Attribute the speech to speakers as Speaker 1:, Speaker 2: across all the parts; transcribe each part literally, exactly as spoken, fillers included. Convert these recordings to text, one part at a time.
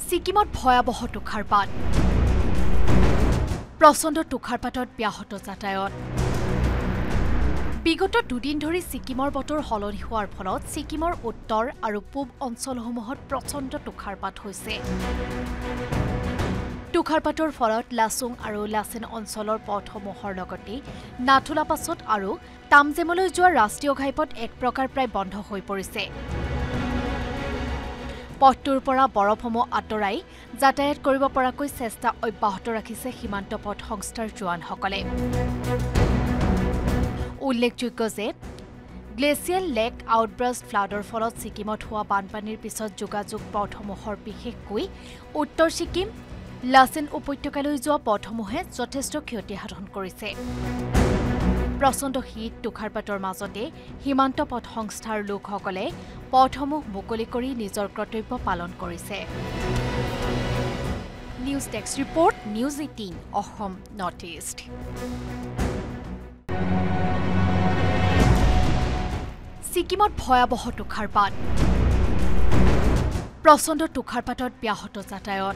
Speaker 1: সিকিমত ভয়াবহ তুষাৰপাত প্ৰচণ্ড তুষাৰপাতত ব্যাহত যাতায়াত বিগত দুদিন ধৰি সিকিমৰ বতৰ হলনি হোৱাৰ ফলত সিকিমৰ উত্তৰ আৰু পূব অঞ্চলসমূহত প্ৰচণ্ড তুষাৰপাত হৈছে তুষাৰপাতৰ ফলত লাচুং আৰু লাচেন অঞ্চলৰ পথসমূহৰ লগতে নাথুলা পাছত আৰু তামজেমলৈ যোৱা ৰাষ্ট্ৰীয় ঘাইপথ এক প্ৰকাৰ প্ৰায় বন্ধ হৈ পৰিছে পথটোৰ পৰা বৰফসমূহ আঁতৰাই যাতায়াত কৰিব পৰাকৈ চেষ্টা অব্যাহত ৰাখিছে সীমান্ত পথ সংস্থাৰ জোৱানসকলে উল্লেখযোগ্য যে গ্লেচিয়েল লেক আউটব্ৰাষ্ট ফ্লাডৰ ফলত ছিকিমত হোৱা বানপানীৰ পিছত যোগাযোগ পথসমূহৰ বিশেষকৈ উত্তৰ ছিকিম লাচেন উপত্যকালৈ যোৱা পথসমূহে যথেষ্ট ক্ষতি সাধন কৰিছে প্ৰচণ্ড শীত তুষাৰপাতৰ মাজতে সীমান্ত পথ সংস্থাৰ লোকসকলে পথসমূহ মুকলি কৰি নিজৰ কৰ্তব্য পালন কৰিছে news desk report news eighteen Assam north east সিকিমত ভয়াবহ তুষাৰপাত প্ৰচণ্ড তুষাৰপাতত ব্যাহত যাতায়াত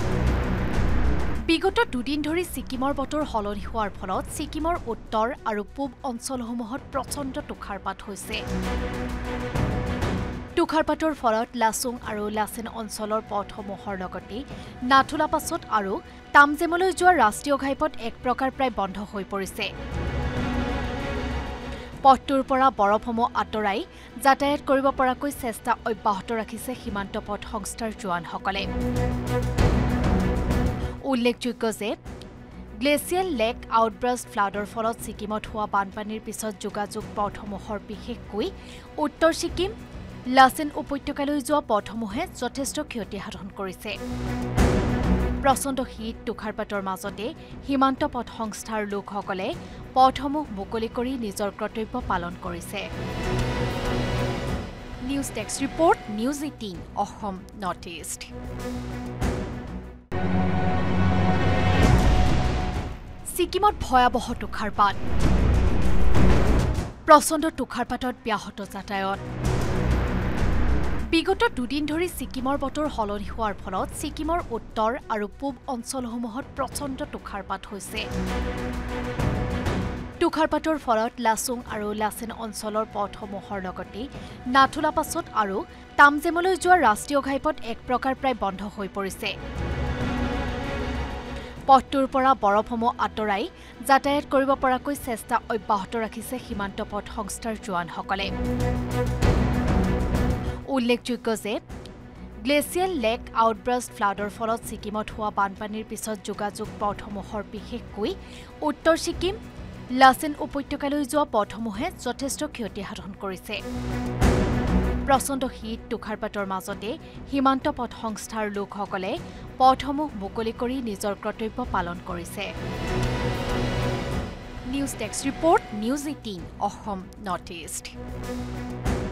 Speaker 1: বিগত দুদিন ধৰি সিকিমৰ বতৰ হলনি হোৱাৰ ফলত সিকিমৰ উত্তৰ আৰু পূব অঞ্চলসমূহত প্ৰচণ্ড তুষাৰপাত হৈছে তুষাৰপাতৰ ফলত লাচুং আৰু লাচেন অঞ্চলৰ পথসমূহৰ লগতে নাথুলা পাছত আৰু তামজেমলৈ যোৱা ৰাষ্ট্ৰীয় ঘাইপথ এক প্ৰকাৰ প্ৰায় বন্ধ হৈ পৰিছে পথটোৰ পৰা বৰফসমূহ আঁতৰাই যাতায়াত কৰিব পৰাকৈ চেষ্টা অব্যাহত ৰাখিছে সীমান্ত পথ সংস্থাৰ জোৱানসকলে উল্লেখযোগ্য যে গ্লেচিয়েল লেক আউটব্ৰাষ্ট ফ্লাডৰ ফলত ছিকিমত হোৱা বানপানীৰ পিছত যোগাযোগ পথসমূহৰ বিশেষকৈ উত্তৰ ছিকিম লাচেন উপত্যকালৈ যোৱা পথসমূহে যথেষ্ট ক্ষতি সাধন কৰিছে প্ৰচণ্ড শীত তুষাৰপাতৰ মাজতে সীমান্ত পথ সংস্থাৰ লোকসকলে পথসমূহ মুকলি কৰি নিজৰ কৰ্তব্য পালন কৰিছে news desk report news eighteen Assam north east সিকিমত ভয়াবহ তুষাৰপাত প্ৰচণ্ড তুষাৰপাতত ব্যাহত যাতায়াত বিগত দুদিন ধৰি সিকিমৰ বতৰ হলনি হোৱাৰ ফলত সিকিমৰ উত্তৰ আৰু পূব অঞ্চলসমূহত প্ৰচণ্ড তুষাৰপাত হৈছে তুষাৰপাতৰ ফলত লাচুং আৰু লাচেন অঞ্চলৰ পথসমূহৰ লগতে নাথুলা পাছত আৰু তামজেমলৈ যোৱা ৰাষ্ট্ৰীয় ঘাইপথ এক প্ৰকাৰ প্ৰায় বন্ধ হৈ পৰিছে পথটোৰ পৰা বৰফসমূহ আঁতৰাই যাতায়াত কৰিব পৰাকৈ চেষ্টা অব্যাহত ৰাখিছে সীমান্ত পথ সংস্থাৰ জোৱানসকলে উল্লেখযোগ্য যে গ্লেচিয়েল লেক আউটব্ৰাষ্ট ফ্লাডৰ ফলত ছিকিমত হোৱা বানপানীৰ পিছত যোগাযোগ পথসমূহৰ বিশেষকৈ উত্তৰ ছিকিম লাচেন উপত্যকালৈ যোৱা পথসমূহে যথেষ্ট ক্ষতি সাধন কৰিছে প্ৰচণ্ড শীত তুষাৰপাতৰ মাজতে সীমান্ত পথ সংস্থাৰ লোকসকলে পথসমূহ মুকলি কৰি নিজৰ কৰ্তব্য পালন কৰিছে news desk report news eighteen Assam north east